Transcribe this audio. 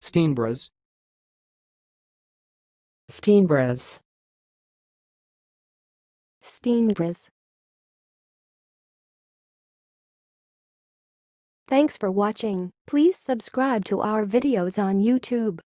steenbras, steenbras, steenbras. Thanks for watching. Please subscribe to our videos on YouTube.